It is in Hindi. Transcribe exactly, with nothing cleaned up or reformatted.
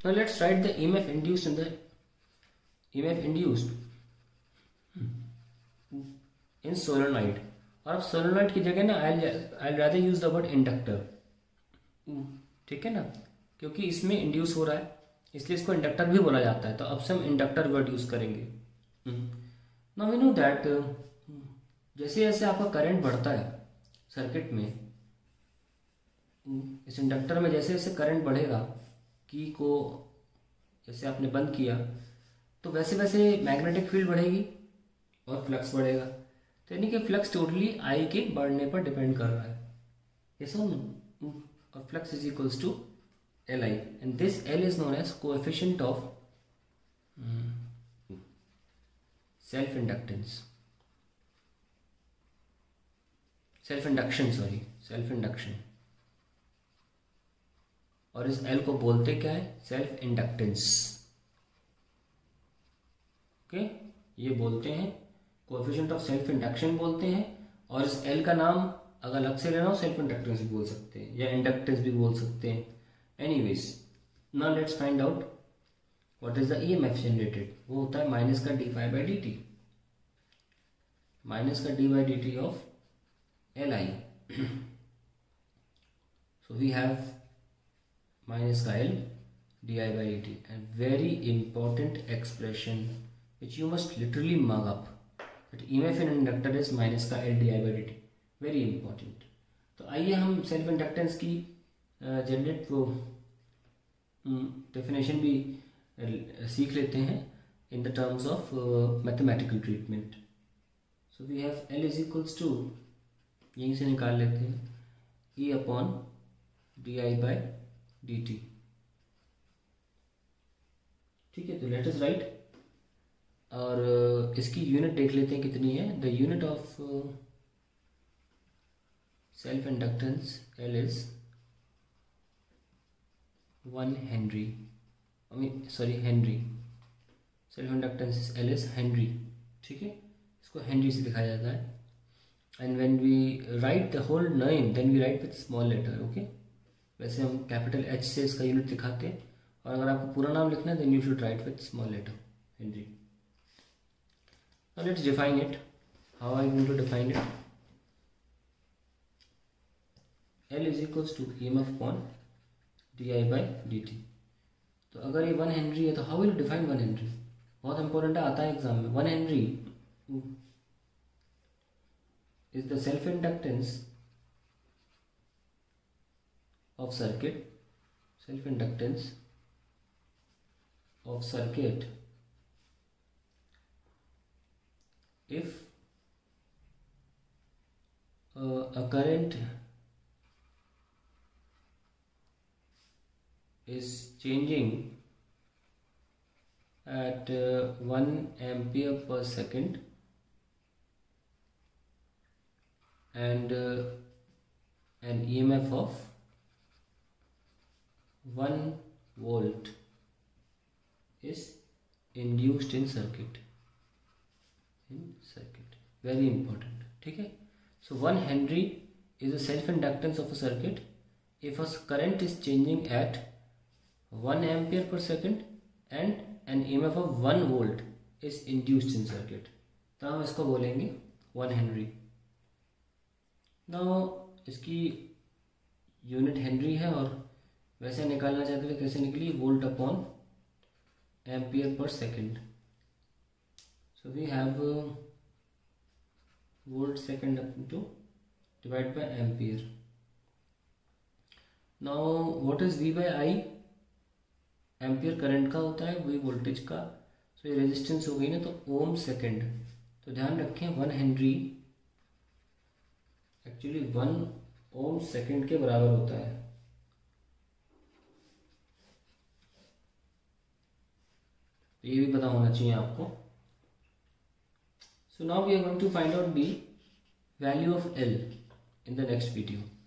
Now let's write the E M F induced in the E M F induced in solenoid. और अब सोलेनॉइड की जगह ना I I rather use the word inductor, ठीक है ना, क्योंकि इसमें इंड्यूस हो रहा है इसलिए इसको इंडक्टर भी बोला जाता है, तो अब से हम इंडक्टर वर्ड यूज करेंगे। नाउ वी नो दैट जैसे जैसे आपका करंट बढ़ता है सर्किट में, इस इंडक्टर में जैसे जैसे करंट बढ़ेगा, की को जैसे आपने बंद किया तो वैसे वैसे मैग्नेटिक फील्ड बढ़ेगी और फ्लक्स बढ़ेगा। तो यानी कि फ्लक्स टोटली आई के बढ़ने पर डिपेंड कर रहा है, यस और नो। और flux is equals to L I and this L is known as coefficient of self inductance, self induction sorry self induction. और इस एल को बोलते क्या है, सेल्फ इंडक्टेंस। ओके, ये बोलते हैं कोएफिशिएंट ऑफ सेल्फ इंडक्शन बोलते हैं। और इस एल का नाम अगर अलग से लेना हो सेल्फ इंडक्टेंस भी बोल सकते हैं या इंडक्टेंस भी बोल सकते हैं। Anyways now let's find out what is the EMF generated. वो होता है माइनस का D phi by D T, minus का D by D T of L I. So we have minus का L D I by D T and very important expression which you must literally mug up, that E M F in an inductor is minus का L di by dt, very important। तो आइए हम सेल्फ इंडक्टेंस की जनरेट वो डेफिनेशन भी uh, सीख लेते हैं in the terms of mathematical treatment. So we have L is equals to, यहीं से निकाल लेते हैं, E upon D I by D T, ठीक है। तो लेट अस राइट, और इसकी यूनिट देख लेते हैं कितनी है। The unit of self inductance L is one henry, I mean sorry henry, self inductance L is henry, ठीक है। इसको हेनरी से दिखाया जाता है। And when we write the whole name then we write with small letter, okay. वैसे हम कैपिटल एच से इसका यूनिट दिखाते हैं, और अगर आपको पूरा नाम लिखना है then you should write with small letter henry. Now let's define it. How are you going to define it? L is equals to E M F upon di by dt। तो अगर ये वन हेनरी है तो how will you define one henry? बहुत इंपॉर्टेंट है, आता है एग्जाम में। One henry is the self inductance of circuit, self inductance of circuit if uh, a current is changing at uh, one ampere per second and uh, an E M F of one volt is induced in circuit, in circuit, very important, ठीक है। So one Henry is a self inductance of a circuit if a current is changing at one ampere per second and an E M F of one volt is induced in circuit, तो हम इसको बोलेंगे one Henry। now इसकी यूनिट हेनरी है और वैसे निकालना चाहते थे, कैसे निकली, volt upon ampere per second. So we have uh, volt second into divided by ampere. Now what is V by I? Ampere current का होता है, वही वोल्टेज का। सो ये रेजिस्टेंस हो गई ना, तो ओम सेकेंड। तो ध्यान रखें one henry actually one ohm second के बराबर होता है। तो ये भी पता होना चाहिए आपको। So now we are going to find out the value of L in the next video.